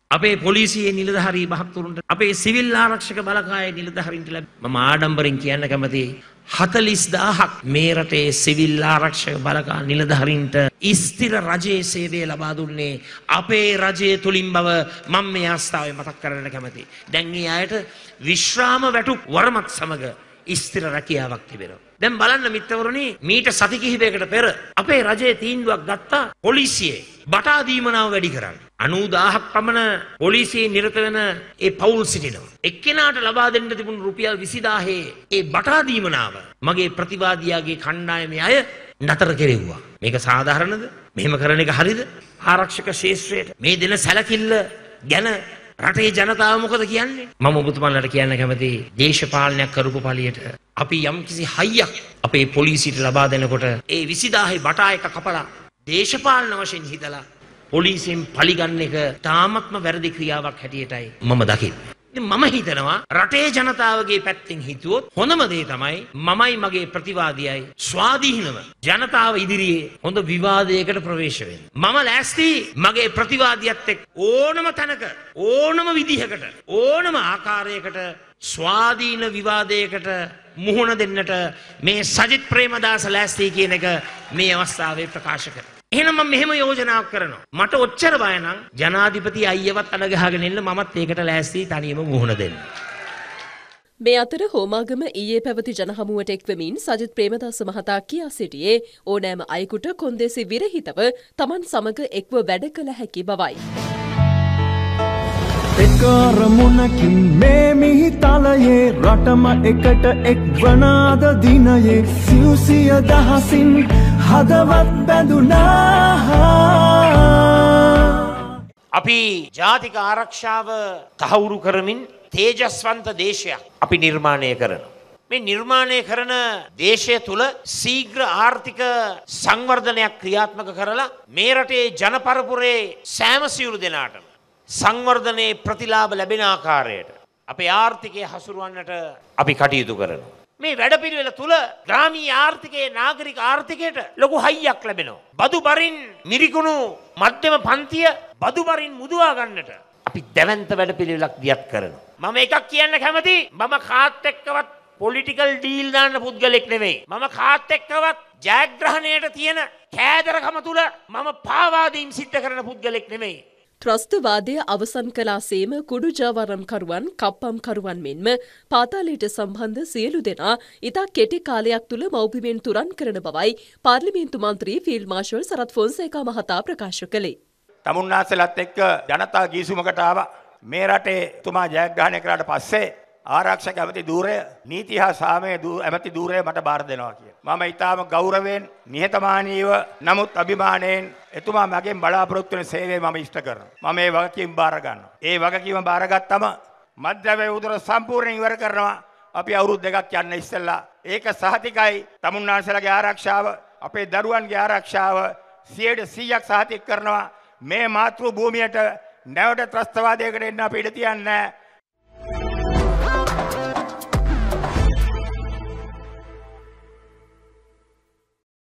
අපේ පොලිසියේ නිලධාරී මහත්තුරුන්ට අපේ සිවිල් ආරක්ෂක බලකායේ නිලධාරීන්ට මම ආඩම්බරෙන් කියන්න කැමතියි 40000ක් මේ රටේ සිවිල් ආරක්ෂක බලකා නිලධාරීන්ට ස්ථිර රජයේ සේවය ලබා දුන්නේ අපේ රජය තුලින් බව මම මේ අවස්ථාවේ මතක් කරගන්න කැමතියි. දැන් මේ අයට විශ්‍රාම වැටුප් වරමත් සමග ස්ථිර රැකියාවක් තිබෙනවා. දැන් බලන්න මිත්‍රවරුනි මීට සති කිහිපයකට පෙර අපේ රජයේ තීන්දුවක් ගත්තා පොලිසියේ බටා දීමනාව වැඩි කරන්න. 90000ක් පමණ පොලිසියේ නිරත වෙන ඒ පවුල් සිටිනවා. එක්කෙනාට ලබා දෙන්න තිබුණු රුපියල් 20000 ඒ බටා දීමනාව මගේ ප්‍රතිවාදියාගේ කණ්ඩායමේ අය නතර කෙරෙව්වා. මේක සාධාරණද? මෙහෙම කරන එක හරිද? ආරක්ෂක ශාස්ත්‍රයට මේ දෙන සැලකිල්ල ගැන රටේ ජනතාව මොකද කියන්නේ? මම ඔබතුමන්ලට කියන්න කැමතියි දේශපාලනයක් කරපු පළියට අපි යම්කිසි හයියක් අපේ පොලිසියට ලබා දෙනකොට ඒ 20000 බටා එක කපලා දේශපාලන වශයෙන් හිතලා පොලිසියෙන් පලි ගන්න එක තාමත්ම වැරදි ක්‍රියාවක් හැටියටයි මම දකින්නේ. මම හිතනවා රටේ ජනතාවගේ පැත්තෙන් හිතුවොත් හොඳම දේ තමයි මමයි මගේ ප්‍රතිවාදියයි ස්වාධීනව ජනතාව ඉදිරියේ හොඳ විවාදයකට ප්‍රවේශ වෙන්න. මම ලෑස්ති මගේ ප්‍රතිවාදියත් එක්ක ඕනම තැනක ඕනම විදිහකට ඕනම ආකාරයකට ස්වාධීන විවාදයකට මුහුණ දෙන්නට මේ සජිත් ප්‍රේමදාස ලෑස්ති කියන එක මේ අවස්ථාවේ ප්‍රකාශ කරනවා. එහෙනම් මම මෙහෙම යෝජනාවක් කරනවා. මට ඔච්චර බය නම් ජනාධිපති අයියවත් අඩ ගහගෙන ඉන්න මමත් ඒකට ලෑස්ති තනියම මුහුණ දෙන්න. මේ අතර හෝමාගම ඊයේ පැවති ජනහමුවට එක්වමින් සජිත් ප්‍රේමදාස මහතා කියා සිටියේ ඕනෑම අයෙකුට කොන්දේසි විරහිතව Taman සමග එක්ව වැඩ කළ හැකි බවයි. එකරමුණකින් මේ මිහි තලයේ රටම එකට එක්වනාද දිනයේ සිව්සිය දහසින් හදවත් බැඳුනා. අපි ජාතික ආරක්ෂාව තහවුරු කරමින් තේජස්වන්ත දේශයක් අපි නිර්මාණය කරනවා. මේ නිර්මාණය කරන දේශය තුල ශීඝ්‍ර ආර්ථික සංවර්ධනයක් ක්‍රියාත්මක කරලා මේ රටේ ජනපරපුරේ සෑම සියලු දෙනාටම සංවර්ධනයේ ප්‍රතිලාභ ලැබෙන ආකාරයට අපේ ආර්ථිකය හසුරවන්නට අපි කටයුතු කරනවා. මේ වැඩපිළිවෙල තුල ග්‍රාමීය ආර්ථිකයේ නාගරික ආර්ථිකයට ලොකු හයියක් ලැබෙනවා. බදු බරින් මිරිකුණු මධ්‍යම පන්තිය බදු බරින් මුදවා ගන්නට අපි දැවැන්ත වැඩපිළිවෙලක් දියත් කරනවා. මම එකක් කියන්න කැමතියි. මම කාත් එක්කවත් පොලිටිකල් ඩීල් දාන්න පුද්ගලෙක් නෙවෙයි. මම කාත් එක්කවත් ජයග්‍රහණයට තියෙන කෑදරකම තුල මම පාවාදීම් සිද්ධ කරන පුද්ගලෙක් නෙවෙයි. ත්‍රස්තවාදය අවසන් කලාසේම කුඩු ජාවාරම්කරුවන් කප්පම්කරුවන් මෙන්ම පාතාලයට සම්බන්ධ සියලු දෙනා ඉතා කෙටි කාලයක් තුළ මව්බිමෙන් තුරන් කරන බවයි පාර්ලිමේන්තු මන්ත්‍රී ෆීල්ඩ් මාර්ෂල් සරත් ෆොන්සේකා මහතා ප්‍රකාශ කළේ. තමුන්නාසලත් එක්ක ජනතා ගීසුමකට ආවා. මේ රටේ තුමා ජයග්‍රහණය කරාට පස්සේ ආරක්ෂක ඇමති ධූරය නීති හා සාමය ඇමති ධූරය මට බාර දෙනවා කියලා. මම ඊටාම ගෞරවයෙන් නිහතමානීව නමුත් අභිමානයෙන් එතුමා මගෙන් බලාපොරොත්තු වෙන සේවය මම ඉෂ්ට කරනවා. මම මේ වගකීම බාර ගන්නවා. ඒ වගකීම බාරගත්තම මධ්‍යවැය උදර සම්පූර්ණයෙන් ඉවර කරනවා. අපි අවුරුදු දෙකක් යන්න ඉස්සෙල්ලා ඒක සහතිකයි. තමුන්නාන්සලාගේ ආරක්ෂාව අපේ දරුවන්ගේ ආරක්ෂාව 100% සහතික කරනවා. මේ මාතෘ භූමියට නැවත ත්‍රස්තවාදයකට එන්න අපි ඉඩ තියන්නේ නැහැ.